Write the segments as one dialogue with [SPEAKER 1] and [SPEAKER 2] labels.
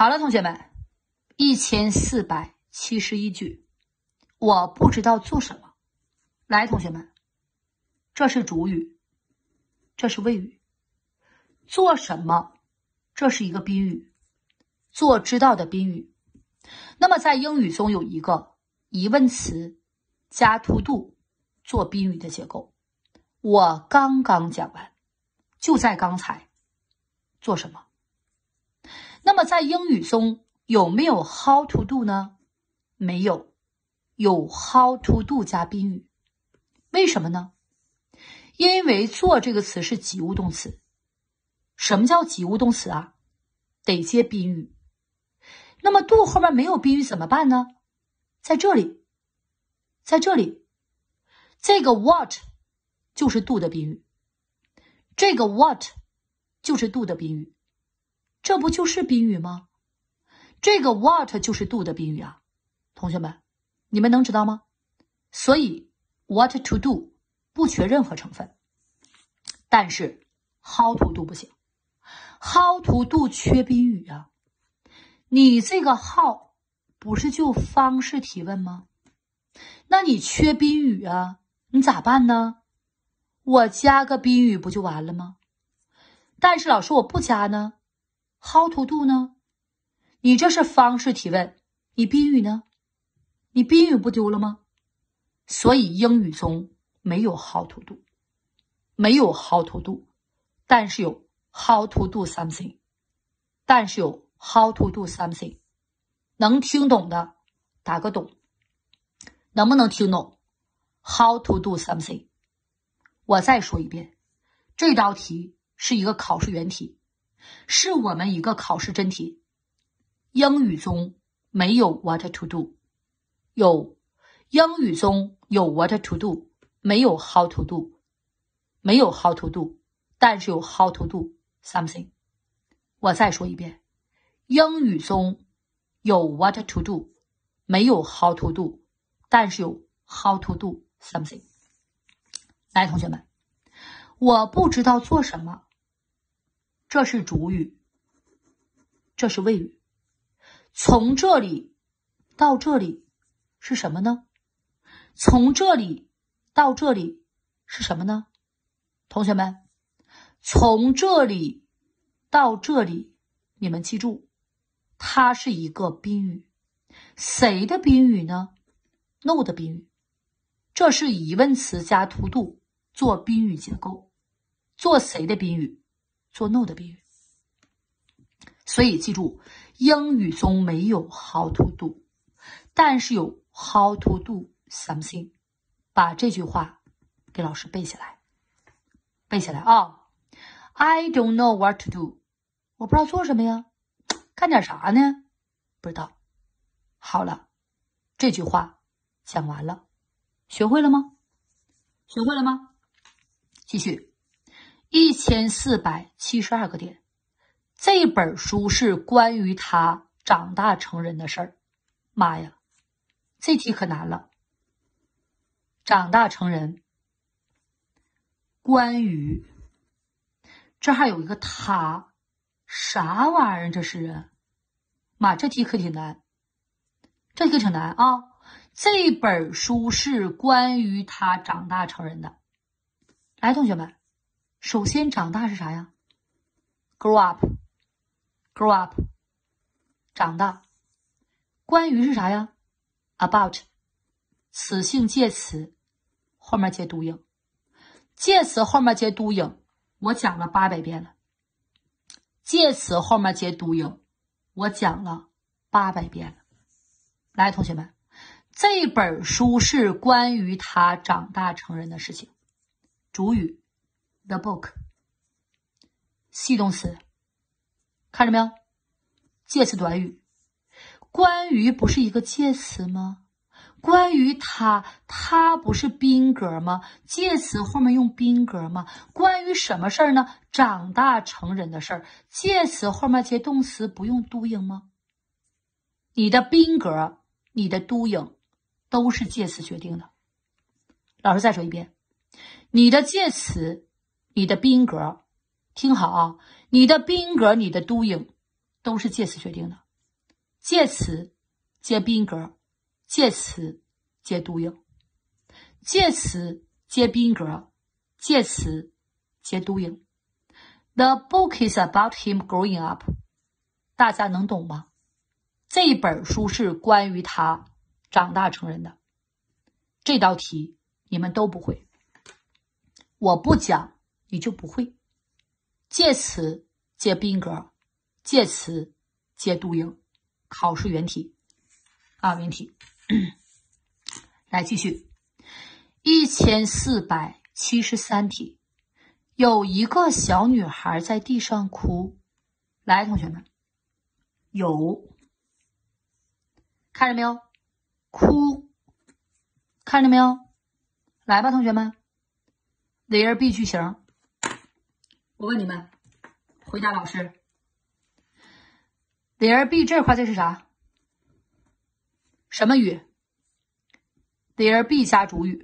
[SPEAKER 1] 好了，同学们，1471句，我不知道做什么。来，同学们，这是主语，这是谓语。做什么？这是一个宾语，做知道的宾语。那么在英语中有一个疑问词加 to do 做宾语的结构。我刚刚讲完，就在刚才。做什么？那么在英语中有没有 how to do 呢？没有，有 how to do 加宾语。为什么呢？因为做这个词是及物动词。什么叫及物动词啊？得接宾语。那么 do 后面没有宾语怎么办呢？在这里，这个 what 就是 do 的宾语，这个 what 就是 do 的宾语，这不就是宾语吗？这个 what 就是 do 的宾语啊，同学们，你们能知道吗？所以 what to do 不缺任何成分，但是 how to do 不行。how to do 缺宾语啊，你这个 how 不是就方式提问吗？那你缺宾语啊，你咋办呢？我加个宾语不就完了吗？但是老师我不加呢 ，how to do 呢？你这是方式提问，你宾语呢？你宾语不丢了吗？所以英语中没有 how to do， 没有 how to do， 但是有 how to do something， 但是有 how to do something。 能听懂的打个懂，能不能听懂 how to do something？ 我再说一遍，这道题是一个考试原题，是我们一个考试真题。英语中没有 what to do， 英语中有 what to do， 没有 how to do， 没有 how to do， 但是有 how to do something。 我再说一遍，英语中有 what to do， 没有 how to do， 但是有 how to do something。 来，同学们，我不知道做什么，这是主语，这是谓语。从这里到这里是什么呢？从这里到这里是什么呢？同学们，从这里到这里，你们记住，它是一个宾语。谁的宾语呢？ no 的宾语。这是疑问词加 to do 做宾语结构。做谁的宾语？做 no 的宾语。所以记住，英语中没有 how to do， 但是有 how to do something。 把这句话给老师背起来，背起来啊。I don't know what to do， 我不知道做什么呀，干点啥呢？不知道。好了，这句话讲完了，学会了吗？学会了吗？继续。1472个点。这本书是关于他长大成人的事儿。妈呀，这题可难了。长大成人，关于，这还有一个他，啥玩意儿这是啊？妈，这题可挺难，这题可挺难啊。这本书是关于他长大成人的。来，同学们，首先长大是啥呀？ grow up， 长大。关于是啥呀？ about， 此性介词后面接 doing， 介词后面接 doing 我讲了800遍了，介词后面接 doing 我讲了800遍了。来，同学们，这本书是关于他长大成人的事情。主语 the book， 系动词看着没有？介词短语。关于不是一个介词吗？关于他不是宾格吗？介词后面用宾格吗？关于什么事儿呢？长大成人的事儿。介词后面接动词不用 doing 吗？你的宾格，你的 doing 都是介词决定的。老师再说一遍，你的介词，你的宾格，听好啊，你的宾格，你的 doing 都是介词决定的。 介词接宾格，介词接读音，介词接宾格，介词接读音。The book is about him growing up。大家能懂吗？这本书是关于他长大成人的。这道题你们都不会，我不讲你就不会。介词接宾格，介词接读音，考试原题啊，原题。来继续，1473题。有一个小女孩在地上哭。来，同学们，有看着没有？哭，看着没有？来吧，同学们 ，there be 句型。我问你们，回答老师 ，there be 这块这是啥？什么语 ？there be 加主语，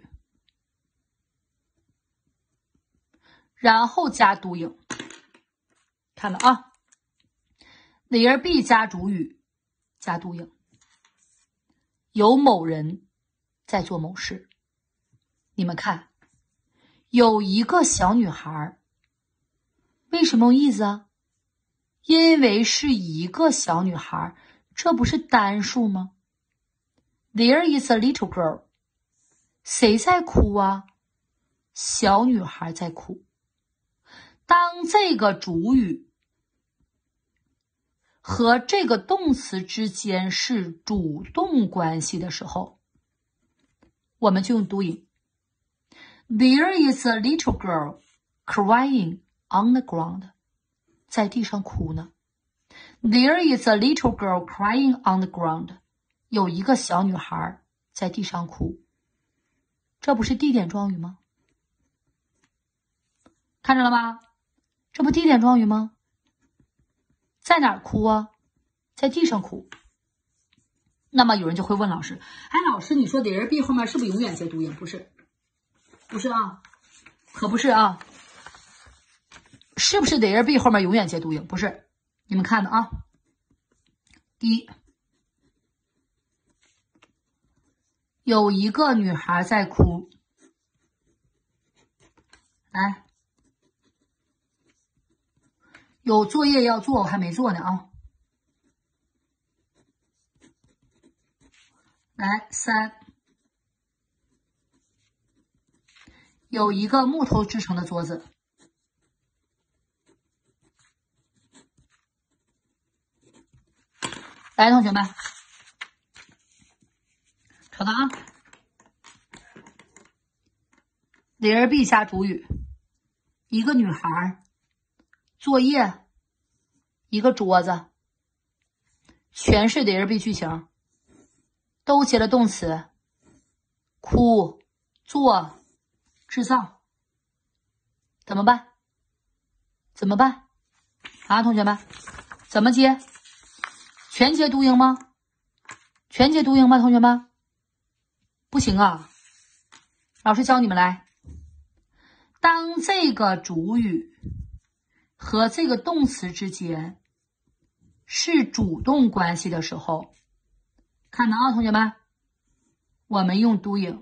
[SPEAKER 1] 然后加读音。看到啊 ，there be 加主语加读音。有某人在做某事。你们看，有一个小女孩，为什么用 is 啊？因为是一个小女孩，这不是单数吗？ There is a little girl。 谁在哭啊？小女孩在哭。当这个主语和这个动词之间是主动关系的时候，我们就用读音。There is a little girl crying on the ground。 在地上哭呢。There is a little girl crying on the ground。 有一个小女孩在地上哭。这不是地点状语吗？看着了吗？这不地点状语吗？在哪儿哭啊？在地上哭。那么有人就会问老师，哎，老师，你说 there be 后面是不是永远接读音？不是，不是啊，可不是啊。是不是 there be 后面永远接读音？不是。你们看的啊。第一，有一个女孩在哭。来，有作业要做，我还没做呢啊。来，3，有一个木头制成的桌子。来，同学们，瞅到啊 ，there be 加主语，一个女孩，作业，一个桌子，全是 there be 句型，都接了动词，哭、做、制造，怎么办？怎么办？啊，同学们，怎么接？全接读音吗？全接读音吗？同学们，不行啊！老师教你们来，当这个主语和这个动词之间是主动关系的时候，看到啊，同学们，我们用读音。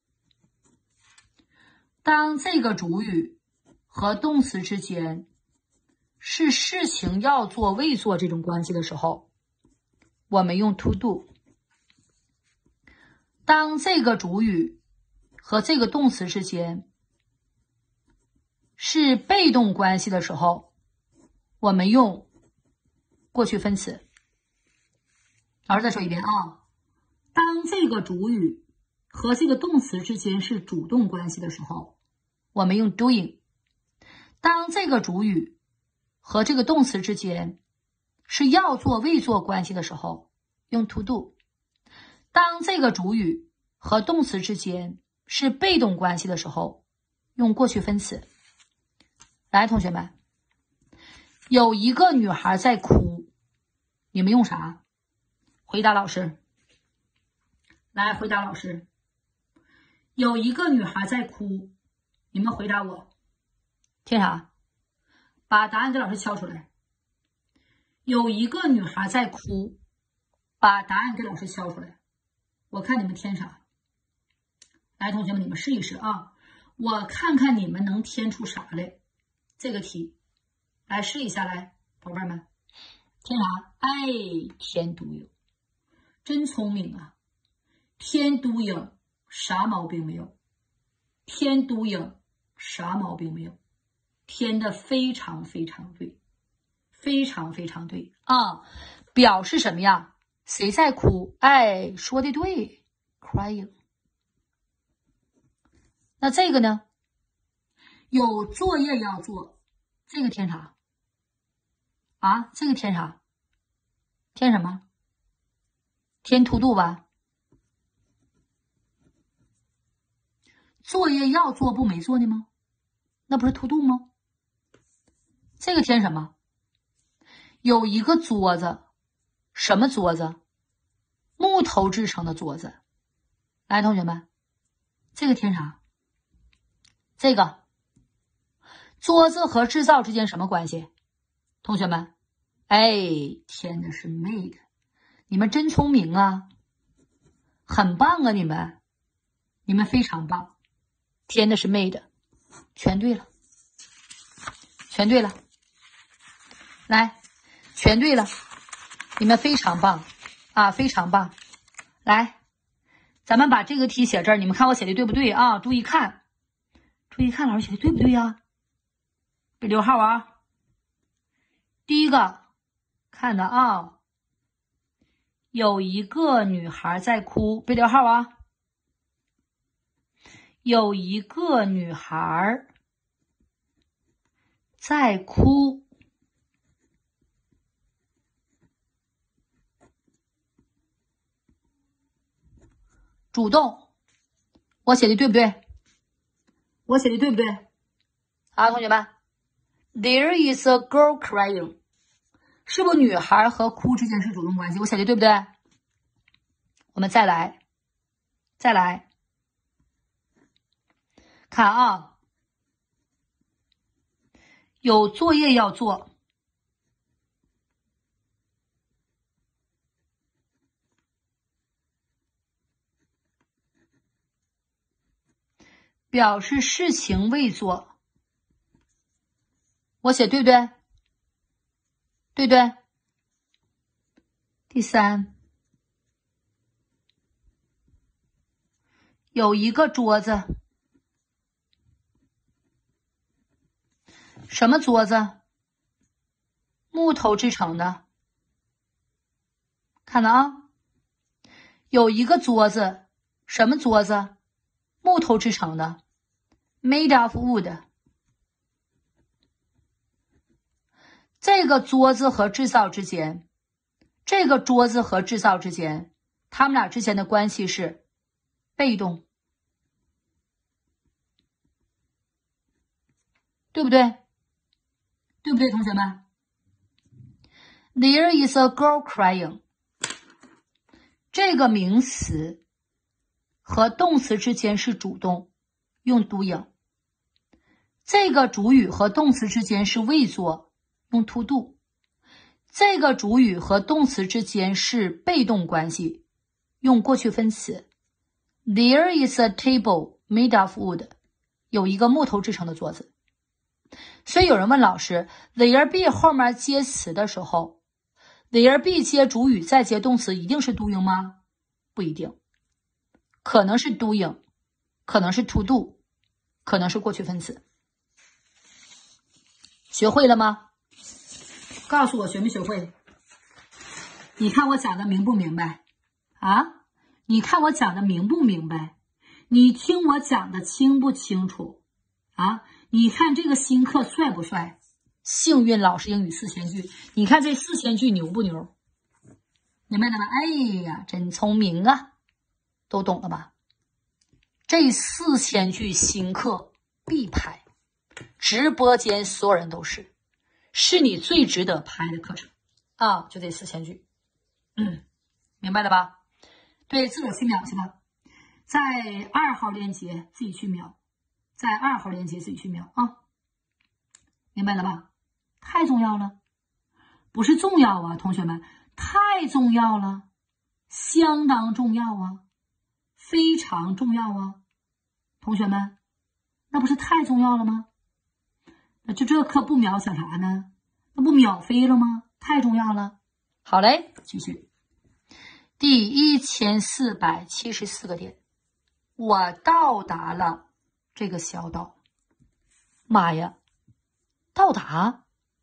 [SPEAKER 1] 当这个主语和动词之间是事情要做未做这种关系的时候，我们用 to do。 当这个主语和这个动词之间是被动关系的时候，我们用过去分词。老师再说一遍啊，当这个主语和这个动词之间是主动关系的时候，我们用 doing。 当这个主语和这个动词之间是要做未做关系的时候，用 to do。 当这个主语和动词之间是被动关系的时候，用过去分词。来，同学们，有一个女孩在哭，你们用啥？回答老师。来，回答老师。有一个女孩在哭，你们回答我。听啥？把答案给老师敲出来。有一个女孩在哭， 把答案给老师敲出来，我看你们填啥。来，同学们，你们试一试啊，我看看你们能填出啥来。这个题，来试一下，来，宝贝们，填啥？哎，填独影，真聪明啊！填独影啥毛病没有？填独影啥毛病没有？填的非常非常对，非常非常对啊！表示什么呀？谁在哭？哎，说的对 ，crying。那这个呢？有作业要做，这个填啥？啊，这个填啥？填什么？填 to do 吧。作业要做不没做呢吗？那不是 to do 吗？这个填什么？有一个桌子，什么桌子？木头制成的桌子。来，同学们，这个填啥？这个桌子和制造之间什么关系？同学们，哎，填的是 made， 你们真聪明啊，很棒啊，你们非常棒，填的是 made， 全对了，全对了，来，全对了，你们非常棒啊，非常棒。来，咱们把这个题写这儿，你们看我写的对不对啊？注意看，注意看，老师写的对不对呀？别溜号啊。第一个看的啊，有一个女孩在哭，别溜号啊。有一个女孩在哭，主动，我写的对不对？我写的对不对？好，同学们 ，There is a girl crying， 是不是女孩和哭之间是主动关系？我写的对不对？我们再来，再来看啊，有作业要做，表示事情未做，我写对不对？对不对？第三，有一个桌子，什么桌子？木头制成的。看到啊，有一个桌子，什么桌子？木头制成的 ，made of wood。这个桌子和制造之间，这个桌子和制造之间，他们俩之间的关系是被动，对不对？对不对，同学们 ？There is a girl crying。这个名词和动词之间是主动，用 doing。这个主语和动词之间是未做，用 to do。这个主语和动词之间是被动关系，用过去分词。There is a table made of wood。有一个木头制成的桌子。所以有人问老师 there be 后面接词的时候 there be 接主语再接动词一定是 doing 吗？不一定，可能是 doing， 可能是 to do， 可能是过去分词。学会了吗？告诉我学没学会？你看我讲的明不明白啊？你看我讲的明不明白？你听我讲的清不清楚啊？你看这个新课帅不帅？幸运老师英语4000句，你看这4000句牛不牛？明白了吗？哎呀，真聪明啊，都懂了吧？这4000句新课必拍，直播间所有人都是你最值得拍的课程啊！就这4000句，明白了吧？对，自个儿去秒去吧，在2号链接自己去秒。在2号链接自己去秒啊，明白了吧？太重要了，不是重要啊，同学们，太重要了相当重要啊，非常重要啊，同学们，那不是太重要了吗？那就这课不秒想啥呢？那不秒飞了吗？太重要了。好嘞，继续。第1474个点，我到达了这个小岛。妈呀，到达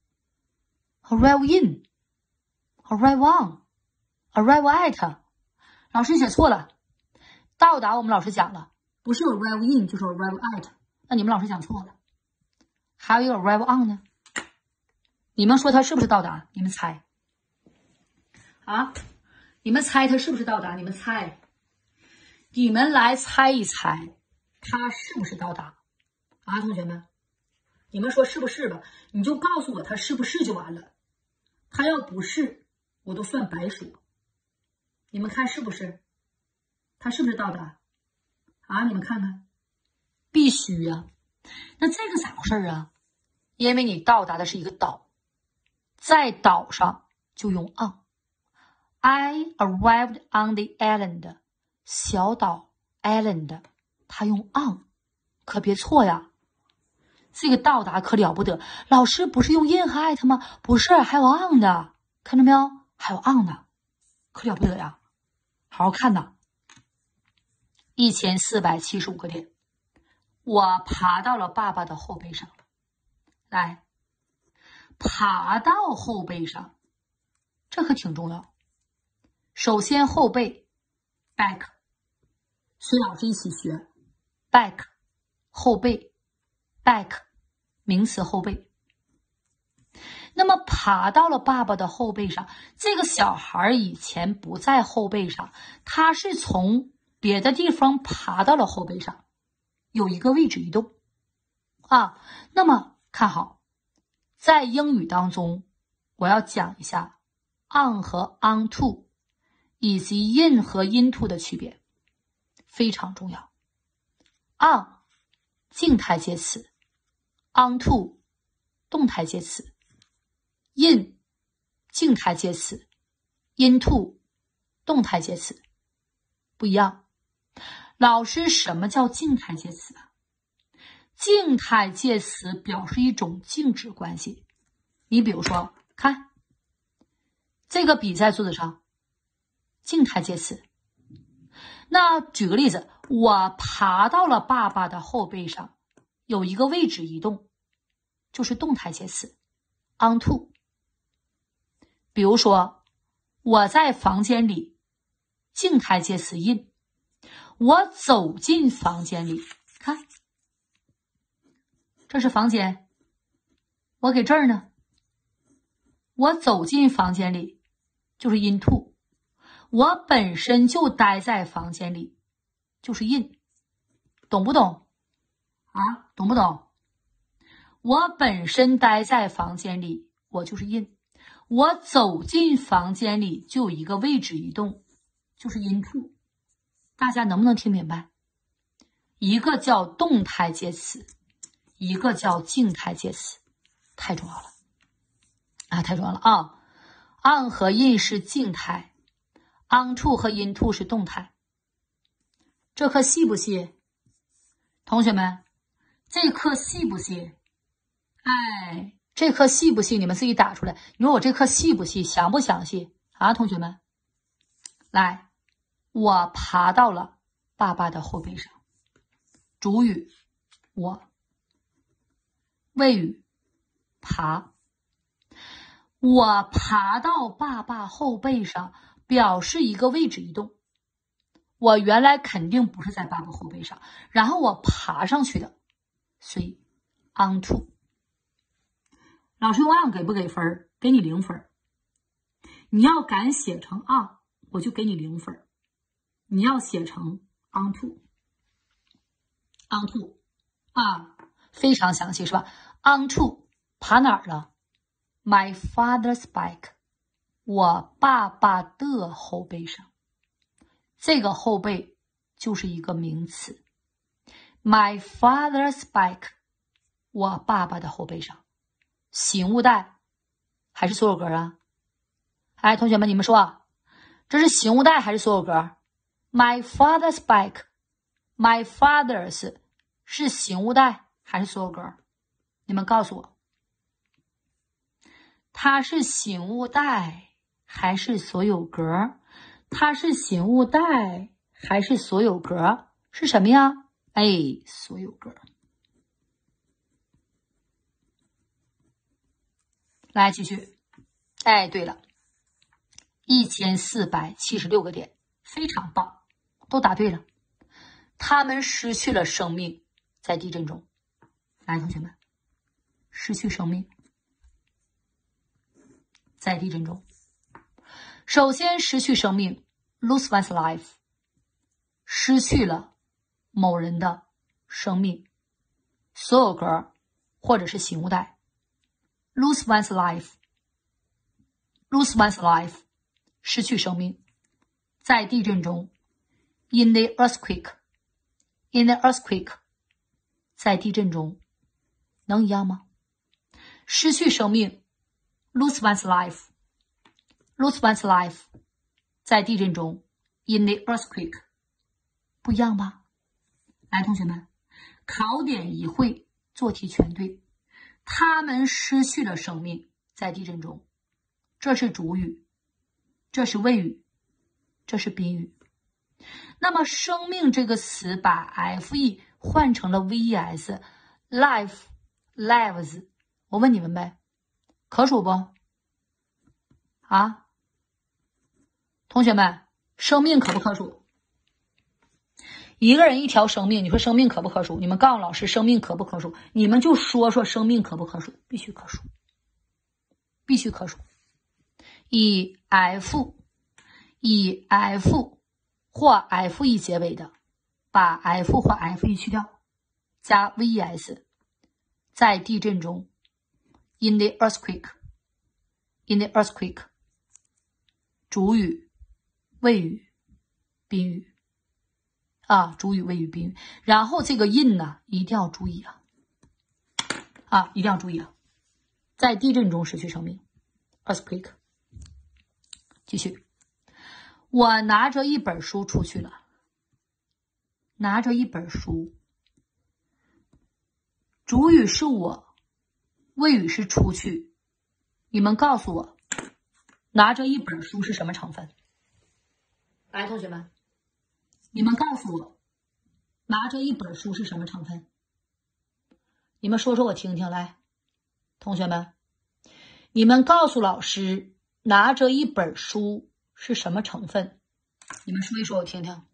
[SPEAKER 1] arrive in arrive on arrive at， 老师写错了。到达我们老师讲了，不是 arrive in 就是 arrive at， 那你们老师讲错了。还有一个 arrive on 呢，你们说它是不是到达？你们猜啊？你们猜它是不是到达？你们猜，你们来猜一猜，它是不是到达啊？同学们，你们说是不是吧？你就告诉我它是不是就完了。它要不是，我都算白说。你们看是不是？它是不是到达啊？你们看看，必须呀。那这个咋回事啊？因为你到达的是一个岛，在岛上就用 on。I arrived on the island， 小岛 island， 它用 on， 可别错呀。这个到达可了不得，老师不是用 in 和 at 吗？不是，还有 on 的，看着没有？还有 on 呢，可了不得呀！好好看呐。1475个点，我爬到了爸爸的后背上。来，爬到后背上，这可挺重要。首先后背 back， 随老师一起学 back， 后背 back， 名词后背。那么爬到了爸爸的后背上，这个小孩以前不在后背上，他是从别的地方爬到了后背上，有一个位置移动啊。那么看好，在英语当中我要讲一下 on 和 onto 以及 in 和 into 的区别，非常重要。on 静态介词， onto 动态介词， in 静态介词， into 动态介词，不一样。老师，什么叫静态介词啊？静态介词表示一种静止关系。你比如说，看这个笔在桌子上，静态介词。那举个例子，我爬到了爸爸的后背上，有一个位置移动，就是动态介词 onto。 比如说，我在房间里，静态介词 in。 我走进房间里，看这是房间，我给这儿呢，我走进房间里就是 into。 我本身就待在房间里就是 in， 懂不懂啊？懂不懂？我本身待在房间里，我就是 in。 我走进房间里就有一个位置移动，就是 into。 大家能不能听明白？一个叫动态介词，一个叫静态介词，太重要了啊！太重要了啊 ！on 和 in 是静态， onto 和 into 是动态。这课细不细？同学们，这课细不细？哎，这课细不细？你们自己打出来。你说我这课细不细？详不详细啊？同学们，来，我爬到了爸爸的后背上。主语我，谓语爬。我爬到爸爸后背上，表示一个位置移动。我原来肯定不是在爸爸后背上，然后我爬上去的，所以 onto。 老师用 on 给不给分？给你0分。你要敢写成 on， 我就给你0分。你要写成 onto 啊，非常详细是吧？ onto 爬哪儿了？ My father's back， 我爸爸的后背上。这个后背就是一个名词 My father's back， 我爸爸的后背上。醒悟带还是所有格啊？哎，同学们，你们说这是形物带还是所有格 ？My father's bike。My father's 是形物带还是所有格？你们告诉我，它是形物带还是所有格？它是形物带还是所有格？是什么呀？哎，所有格。来继续。哎，对了，1476个点，非常棒，都答对了。他们失去了生命，在地震中。来，同学们，失去生命，在地震中。首先，失去生命 ，lose one's life， 失去了某人的生命，所有格或者是形物带 ，lose one's life。lose one's life， 失去生命，在地震中 ，in the earthquake，in the earthquake， 在地震中，能一样吗？失去生命 ，lose one's life，lose one's life， 在地震中 ，in the earthquake， 不一样吧？来，同学们，考点一会，做题全对。他们失去了生命，在地震中。这是主语，这是谓语，这是宾语。那么生命这个词把 fe 换成了 ves， life lives， 我问你们呗，可数不？啊，同学们，生命可不可数？一个人一条生命，你说生命可不可数？你们告诉老师生命可不可数？你们就说说生命可不可数？必须可数，必须可数。以 f 或 fe 结尾的，把 f 或 fe 去掉，加 ves， 在地震中 in the earthquake，in the earthquake， 主语、谓语、宾语啊，主语、谓语、宾语。然后这个 in 呢，一定要注意啊，一定要注意啊，在地震中失去生命 earthquake。继续，我拿着一本书出去了。拿着一本书，主语是我，谓语是出去。你们告诉我，拿着一本书是什么成分？来，同学们，你们告诉我，拿着一本书是什么成分？你们说说我听听。来，同学们，你们告诉老师，拿着一本书是什么成分？你们说一说我听听。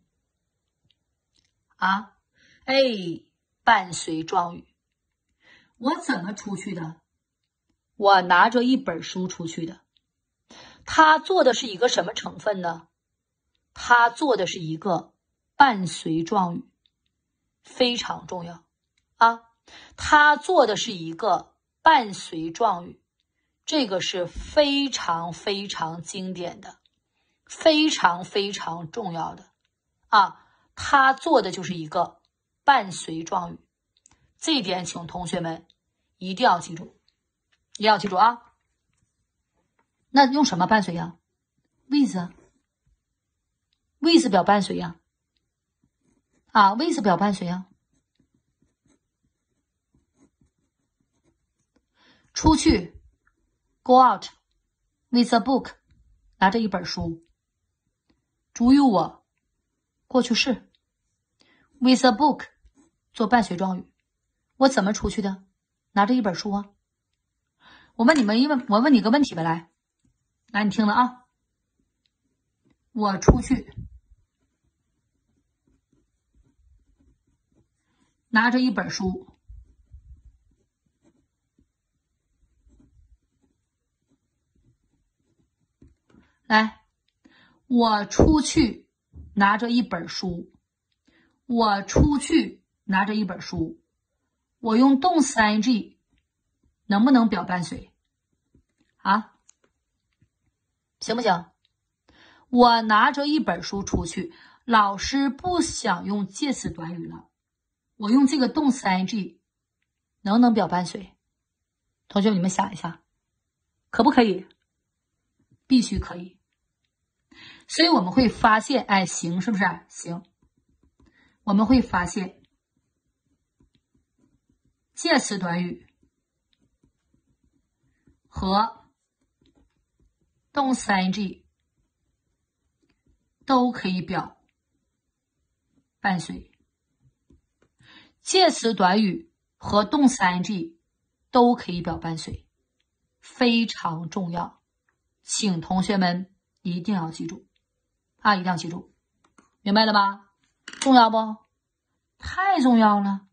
[SPEAKER 1] 啊，哎，伴随状语。我怎么出去的？我拿着一本书出去的。他做的是一个什么成分呢？他做的是一个伴随状语，非常重要啊！他做的是一个伴随状语。这个是非常非常经典的，非常非常重要的啊！他做的就是一个伴随状语，这一点请同学们一定要记住，一定要记住啊！那用什么伴随呀 ？with 表伴随呀？啊 ，with 表伴随呀？出去。Go out with a book， 拿着一本书。主语我，过去式。with a book 做伴随状语。我怎么出去的？拿着一本书啊。我问你个问题吧，来，你听了啊。我出去，拿着一本书。来，我出去拿着一本书。我出去拿着一本书。我用动词 ing 能不能表伴随？啊？行不行？我拿着一本书出去，老师不想用介词短语了，我用这个动词 ing 能不能表伴随？同学们，你们想一下，可不可以？必须可以。 所以我们会发现，哎，行，是不是？行，我们会发现介词短语和动词 ing 都可以表伴随。介词短语和动词 ing 都可以表伴随，非常重要，请同学们一定要记住啊！一定要记住，明白了吗？重要不？太重要了。